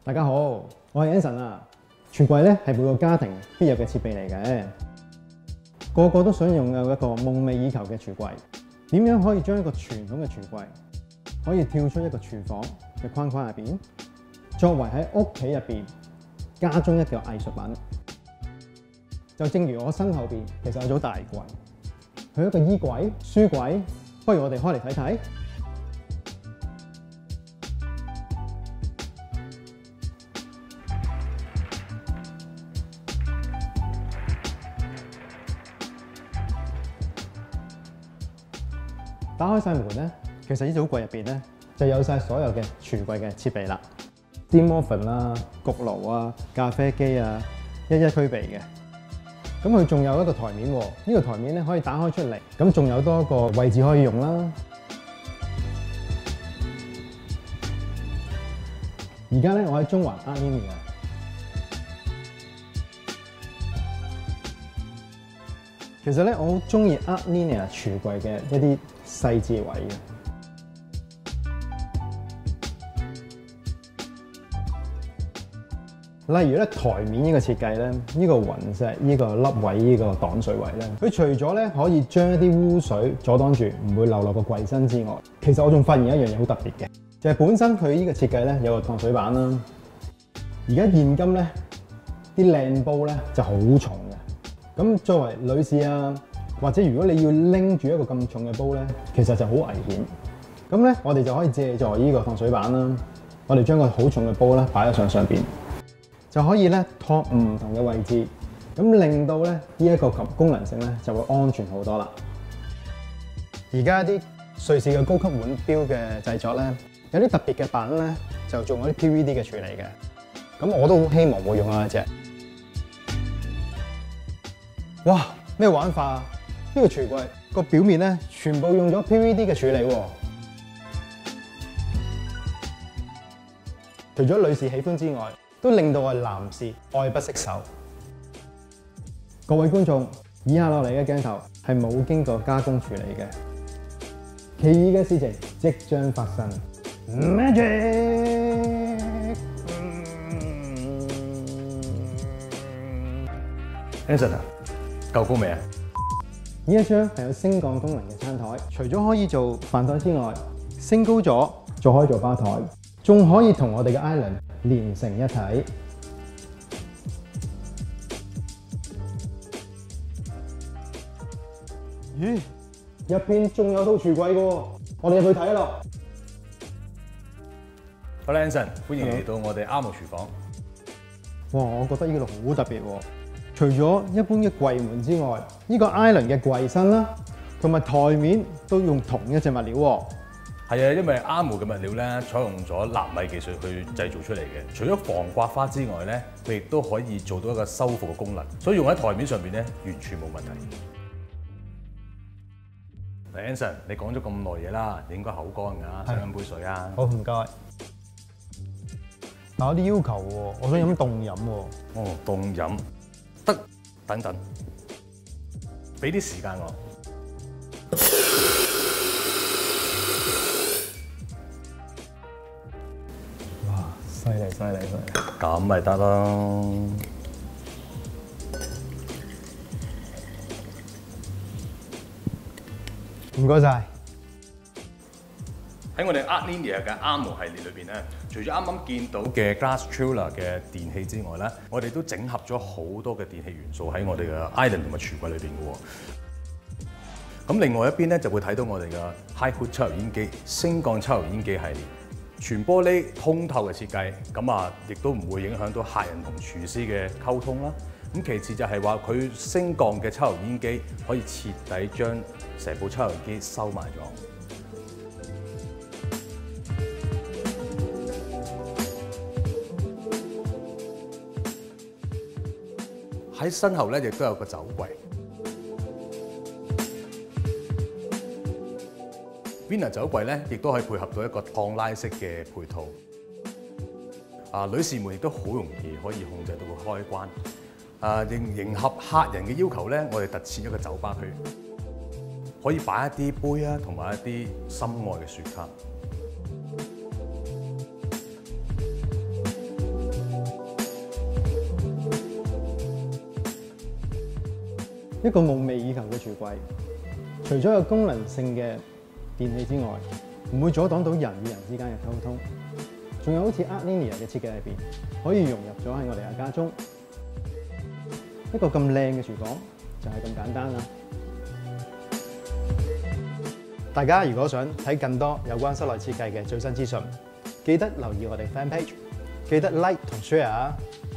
大家好，我係 Anson 啊。櫥櫃咧係每個家庭必有嘅設備嚟嘅，個個都想擁有一個夢寐以求嘅櫥櫃。點樣可以將一個傳統嘅櫥櫃可以跳出一個廚房嘅框框入邊，作為喺屋企入邊家中一個藝術品？就正如我身後邊其實有組大櫃，佢一個衣櫃、書櫃，不如我哋開嚟睇睇。打開晒門咧，其實呢組櫃入邊咧就有晒所有嘅櫥櫃嘅設備啦，電鍋粉啦、焗爐啊、咖啡機啊，一一俱備嘅。咁佢仲有一個台面喎，呢個台面咧可以打開出嚟，咁仲有多一個位置可以用啦。而家咧我喺中環 Art Linear 啊。其實咧，我好中意 Art Linear 櫥櫃嘅一啲細節位嘅。例如咧，台面呢個設計咧，呢個雲石、呢個凹位、呢個擋水位咧，佢除咗咧可以將一啲污水阻擋住，唔會流落個櫃身之外，其實我仲發現一樣嘢好特別嘅，就係本身佢呢個設計咧有個燙水板啦。而家現今咧啲靚煲咧就好重嘅。咁作為女士啊，或者如果你要拎住一個咁重嘅煲咧，其實就好危險。咁咧，我哋就可以借助呢個燙水板啦，我哋將個好重嘅煲咧擺喺上邊，就可以咧燙唔同嘅位置，咁令到咧呢一個功能性咧就會安全好多啦。而家啲瑞士嘅高級腕錶嘅製作咧，有啲特別嘅板咧就做嗰啲 PVD 嘅處理嘅，咁我都好希望會用一隻。哇！咩玩法啊？呢個櫥櫃個表面咧，全部用咗 PVD 嘅處理喎。除咗女士喜歡之外，都令到我哋男士愛不釋手。各位觀眾，以下落嚟嘅鏡頭係冇經過加工處理嘅，奇異嘅事情即將發生。Magic！ Anson 啊，夠高未啊？ 呢一張係有升降功能嘅餐台，除咗可以做飯台之外，升高咗就可以做吧台，仲可以同我哋嘅 Island 連成一體。咦？入邊仲有套櫥櫃嘅喎，我哋入去睇咯。 好啦 ，Anson， 歡迎嚟到我哋 Amo 廚房。 哇！我覺得呢個好特別喎。除咗一般嘅櫃門之外，呢個 Island 嘅櫃身啦，同埋台面都用同一隻物料喎。 係啊，因為 Amo 嘅物料咧，採用咗納米技術去製造出嚟嘅。除咗防刮花之外咧，佢亦都可以做到一個修復嘅功能，所以用喺台面上邊咧，完全冇問題。嗱 ，Anson， 你講咗咁耐嘢啦，你應該口乾㗎，想飲杯水啊？ 好，唔該。但有啲要求喎，我想飲凍飲喎。 哦，凍飲得，等等，俾啲時間我。 哇！犀利犀利犀利！ 咁咪得咯。 唔該晒。 喺我哋 Art Linear 嘅 Amo 系列裏邊咧，除咗啱啱見到嘅 Glass Chiller 嘅電器之外咧，我哋都整合咗好多嘅電器元素喺我哋嘅 Island 同埋櫥櫃裏邊嘅喎。咁另外一邊咧就會睇到我哋嘅 High Hood 抽油煙機、升降抽油煙機系列，全玻璃通透嘅設計，咁啊亦都唔會影響到客人同廚師嘅溝通啦。咁其次就係話佢升降嘅抽油煙機可以徹底將成部抽油煙機收埋咗。喺身後咧，亦都有個酒櫃。Vina 酒櫃咧，亦都可以配合到一個趟拉式嘅配套。女士們亦都好容易可以控制到個開關。迎合客人嘅要求咧，我哋特設一個酒吧區，可以擺一啲杯啊，同埋一啲心愛嘅雪茄。 一個夢寐以求嘅櫥櫃，除咗有功能性嘅電器之外，唔會阻擋到人與人之間嘅溝通，仲有好似 Artlinia 嘅設計入邊，可以融入咗喺我哋嘅家中。一個咁靚嘅廚房就係咁簡單啦。大家如果想睇更多有關室內設計嘅最新資訊，記得留意我哋 fan page，記得 like 同 share 啊！